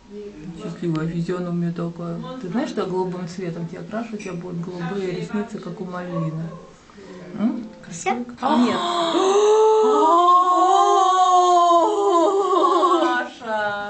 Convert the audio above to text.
Счастливая физиономия такая. Ты знаешь, что я голубым цветом тебя крашу, у тебя будут голубые ресницы, как у малины. Все? Нет.